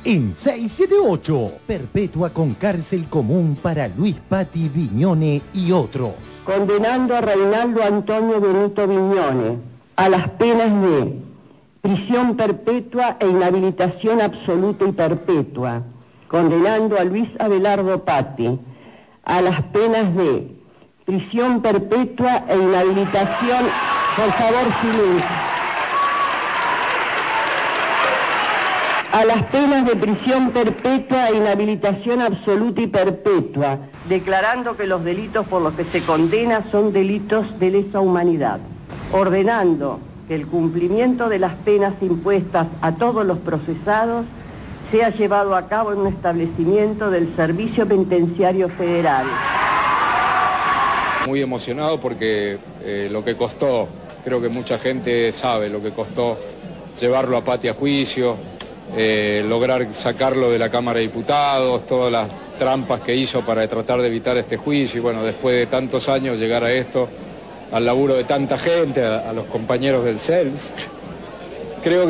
en 678. Perpetua con cárcel común para Luis Patti Viñone y otros. Condenando a Reinaldo Antonio Benito Viñone a las penas de prisión perpetua e inhabilitación absoluta y perpetua. Condenando a Luis Abelardo Patti a las penas de prisión perpetua e inhabilitación. Por favor, silencio. A las penas de prisión perpetua e inhabilitación absoluta y perpetua, declarando que los delitos por los que se condena son delitos de lesa humanidad, ordenando que el cumplimiento de las penas impuestas a todos los procesados sea llevado a cabo en un establecimiento del Servicio Penitenciario Federal. Muy emocionado porque lo que costó, creo que mucha gente sabe lo que costó llevarlo a Patti a juicio, lograr sacarlo de la Cámara de Diputados, todas las trampas que hizo para tratar de evitar este juicio y bueno, después de tantos años llegar a esto, al laburo de tanta gente, a los compañeros del CELS. Creo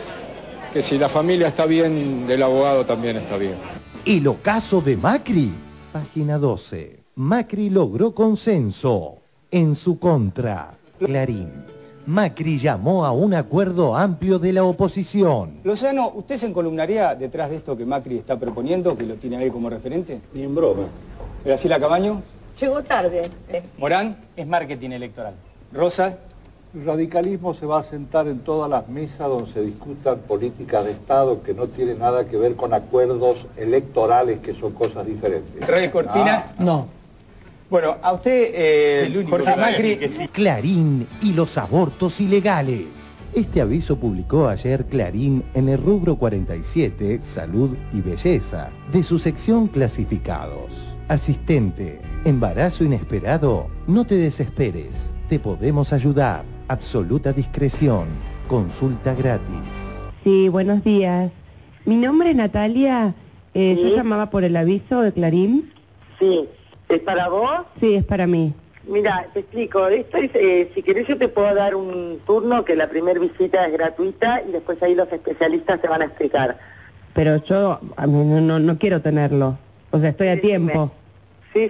que si la familia está bien, el abogado también está bien. El ocaso de Macri, página 12. Macri logró consenso en su contra. Clarín. Macri llamó a un acuerdo amplio de la oposición. Lozano, ¿usted se encolumnaría detrás de esto que Macri está proponiendo, que lo tiene ahí como referente? Ni en broma. Graciela Camaño. Llegó tarde. Morán. Es marketing electoral. Rosa. El radicalismo se va a sentar en todas las mesas donde se discutan políticas de Estado que no tienen nada que ver con acuerdos electorales, que son cosas diferentes. Rey Cortina. No. Bueno, a usted, Jorge Macri... Clarín y los abortos ilegales. Este aviso publicó ayer Clarín en el rubro 47, Salud y Belleza, de su sección Clasificados. Asistente, embarazo inesperado, no te desesperes, te podemos ayudar. Absoluta discreción, consulta gratis. Sí, buenos días. Mi nombre es Natalia, ¿Sí? Yo llamaba por el aviso de Clarín. Sí. ¿Es para vos? Sí, es para mí. Mira, te explico. Esto es, si querés yo te puedo dar un turno que la primera visita es gratuita y después ahí los especialistas te van a explicar. Pero yo a mí no quiero tenerlo. O sea, estoy a tiempo. Sí.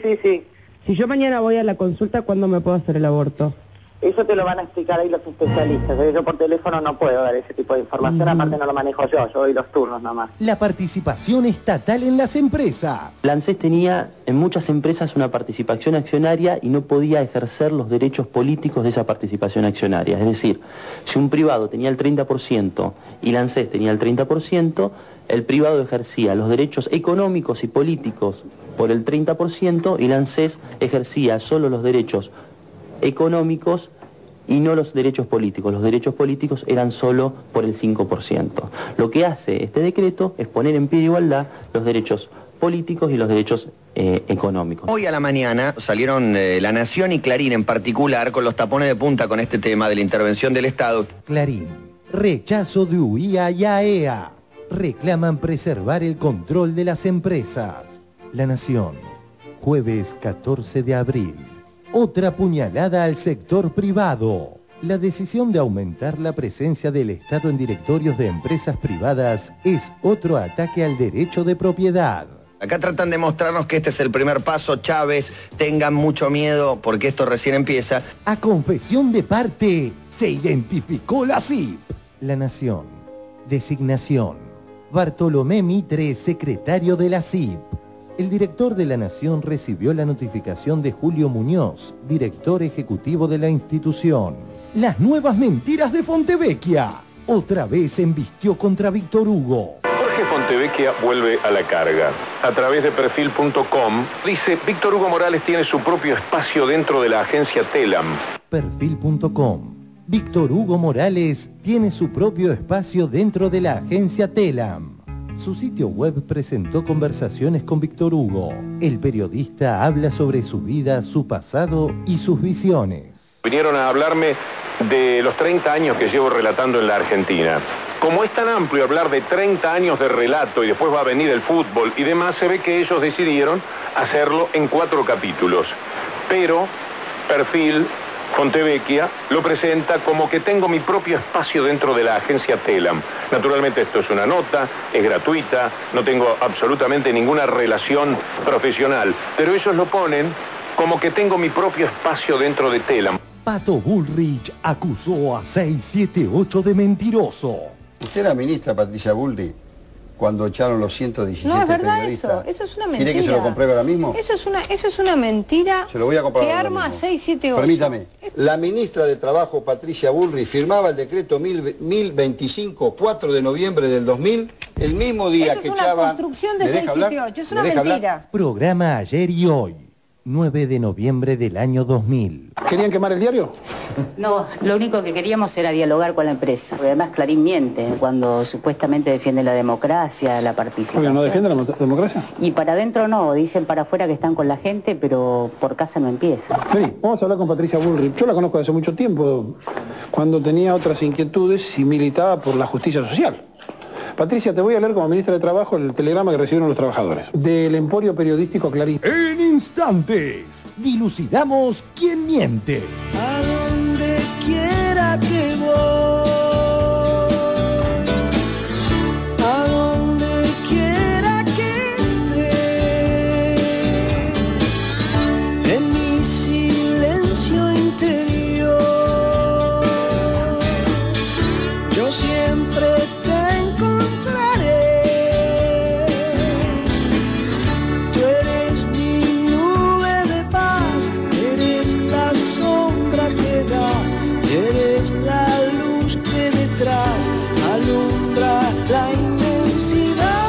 Si yo mañana voy a la consulta, ¿cuándo me puedo hacer el aborto? Eso te lo van a explicar ahí los especialistas. Yo por teléfono no puedo dar ese tipo de información, aparte no lo manejo yo doy los turnos nomás. La participación estatal en las empresas. La ANSES tenía en muchas empresas una participación accionaria y no podía ejercer los derechos políticos de esa participación accionaria. Es decir, si un privado tenía el 30% y la ANSES tenía el 30%, el privado ejercía los derechos económicos y políticos por el 30% y la ANSES ejercía solo los derechos económicos y no los derechos políticos. Los derechos políticos eran solo por el 5%. Lo que hace este decreto es poner en pie de igualdad los derechos políticos y los derechos económicos. Hoy a la mañana salieron La Nación y Clarín en particular con los tapones de punta con este tema de la intervención del Estado. Clarín. Rechazo de UIA y AEA. Reclaman preservar el control de las empresas. La Nación. Jueves 14 de abril. Otra puñalada al sector privado. La decisión de aumentar la presencia del Estado en directorios de empresas privadas es otro ataque al derecho de propiedad. Acá tratan de mostrarnos que este es el primer paso, Chávez, tengan mucho miedo porque esto recién empieza. A confesión de parte, se identificó la CIP. La Nación. Designación. Bartolomé Mitre, secretario de la CIP. El director de La Nación recibió la notificación de Julio Muñoz, director ejecutivo de la institución. Las nuevas mentiras de Fontevecchia. Otra vez embistió contra Víctor Hugo. Jorge Fontevecchia vuelve a la carga. A través de perfil.com dice: Víctor Hugo Morales tiene su propio espacio dentro de la agencia Telam. Perfil.com. Víctor Hugo Morales tiene su propio espacio dentro de la agencia Telam. Su sitio web presentó conversaciones con Víctor Hugo. El periodista habla sobre su vida, su pasado y sus visiones. Vinieron a hablarme de los 30 años que llevo relatando en la Argentina. Como es tan amplio hablar de 30 años de relato y después va a venir el fútbol y demás, se ve que ellos decidieron hacerlo en 4 capítulos. Pero Perfil Fontevecchia lo presenta como que tengo mi propio espacio dentro de la agencia Telam. Naturalmente esto es una nota, es gratuita, no tengo absolutamente ninguna relación profesional, pero ellos lo ponen como que tengo mi propio espacio dentro de Telam. Pato Bullrich acusó a 678 de mentiroso. Usted era ministra, Patricia Bullrich, cuando echaron los 117 No, es verdad periodistas. eso es una mentira. ¿Quiere que se lo compruebe ahora mismo? Eso es una mentira. Se lo voy a comprobar que ahora arma mismo. 678. Permítame. La ministra de Trabajo, Patricia Bullrich, firmaba el decreto 1025, 4 de noviembre del 2000, el mismo día eso que es una echaban... construcción de ¿Me deja hablar? 678, es ¿Me una deja hablar? mentira. Programa Ayer y Hoy, 9 de noviembre del año 2000. ¿Querían quemar el diario? No, lo único que queríamos era dialogar con la empresa. Porque además Clarín miente cuando supuestamente defiende la democracia, la participación. Oiga, ¿no defiende la democracia? Y para adentro no, dicen para afuera que están con la gente, pero por casa no empieza. Vení, vamos a hablar con Patricia Bullrich. Yo la conozco desde hace mucho tiempo, cuando tenía otras inquietudes y militaba por la justicia social. Patricia, te voy a leer como ministra de Trabajo el telegrama que recibieron los trabajadores. Del Emporio Periodístico Clarín. En instantes, dilucidamos quién miente. A donde quiera que voy, a donde quiera que esté, en mi silencio interior, yo siempre te encontraré. Tú eres mi nube de paz, eres la sombra que da, eres la luz que detrás alumbra la inmensidad.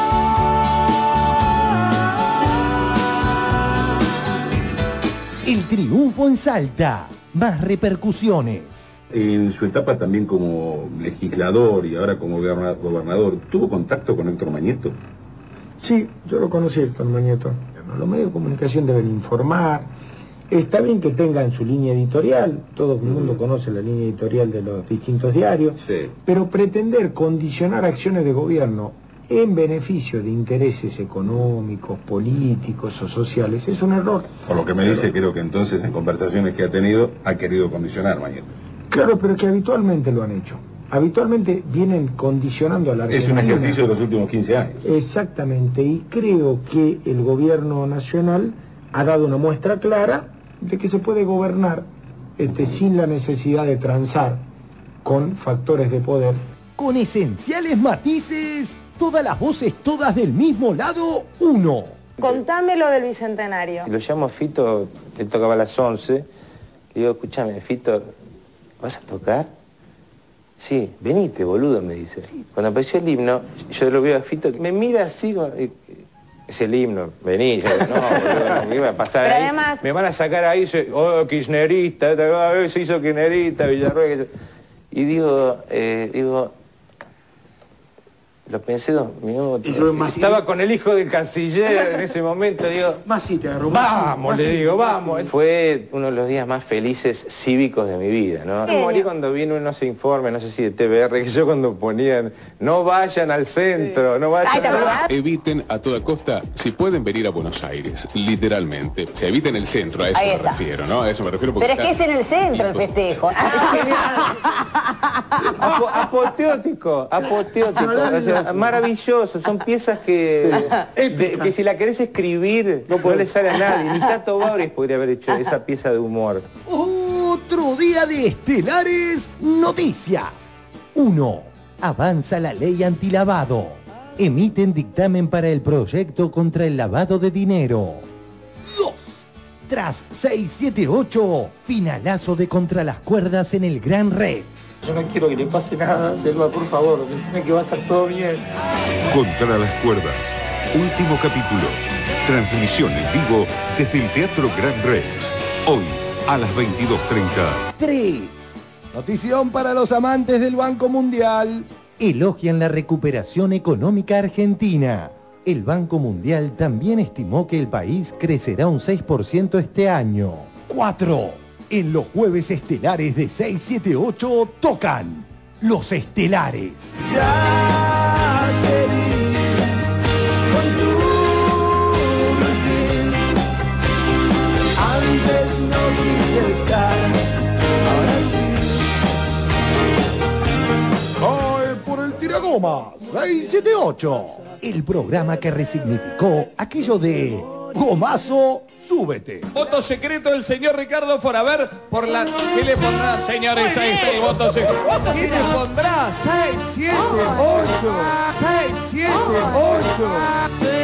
El triunfo en Salta, más repercusiones. En su etapa también como legislador y ahora como gobernador, ¿tuvo contacto con Héctor Mañeto? Sí, yo lo conocí, Héctor Mañeto. Los medios de comunicación deben informar. Está bien que tengan su línea editorial, todo el mundo conoce la línea editorial de los distintos diarios, Sí. pero pretender condicionar acciones de gobierno en beneficio de intereses económicos, políticos o sociales es un error. Por lo que me dice, creo que entonces en conversaciones que ha tenido, ha querido condicionar Mañeto. Claro, pero que habitualmente lo han hecho. Habitualmente vienen condicionando a la Es un Argentina. ejercicio de los últimos 15 años. Exactamente, y creo que el gobierno nacional ha dado una muestra clara de que se puede gobernar sin la necesidad de transar con factores de poder. Con esenciales matices, todas las voces, todas del mismo lado, uno. Contame lo del Bicentenario. Lo llamo a Fito, él tocaba a las 11. Le digo, escúchame, Fito, ¿vas a tocar? Sí, venite, boludo, me dice. Sí. Cuando apareció el himno, yo lo veo a Fito, me mira así, es el himno, vení. Yo, no, boludo, ¿qué va a pasar pero ahí? además... Me van a sacar ahí, kirchnerista, se hizo kirchnerista, Villarruel. Y digo, lo pensé 2 minutos. Estaba con el hijo del canciller en ese momento, digo... Masita, vamos, le digo, vamos. Fue uno de los días más felices cívicos de mi vida, ¿no? Me morí cuando vino unos informes, no sé si de TBR, que yo cuando ponían, no vayan al centro, no vayan Eviten a toda costa, si pueden venir a Buenos Aires, literalmente. Se eviten el centro, a eso me refiero, ¿no? A eso me refiero porque... Pero es que es en el centro el festejo. Apoteótico. O sea, maravilloso, son piezas que si la querés escribir no le sale a nadie, ni Tato Bauris podría haber hecho esa pieza de humor. Otro día de estelares noticias. 1. Avanza la ley antilavado. Emiten dictamen para el proyecto contra el lavado de dinero. 2. Tras 678, finalazo de Contra las Cuerdas en el Gran Rex. Yo no quiero que le pase nada, Selva, por favor, decime que va a estar todo bien. Contra las Cuerdas, último capítulo. Transmisión en vivo desde el Teatro Gran Rex. Hoy a las 22:30. 3. Notición para los amantes del Banco Mundial. Elogian la recuperación económica argentina. El Banco Mundial también estimó que el país crecerá un 6% este año. 4. En los jueves estelares de 678 tocan Los Estelares. Ya te vi con tu lucir, antes no quise estar Goma 678. El programa que resignificó aquello de gomazo, súbete. Voto secreto del señor Ricardo Foraver por la... ¿Qué le pondrá, señores? Ahí está el voto secreto. ¿Qué le pondrá? 6, 7, 8. 6, 7, 8.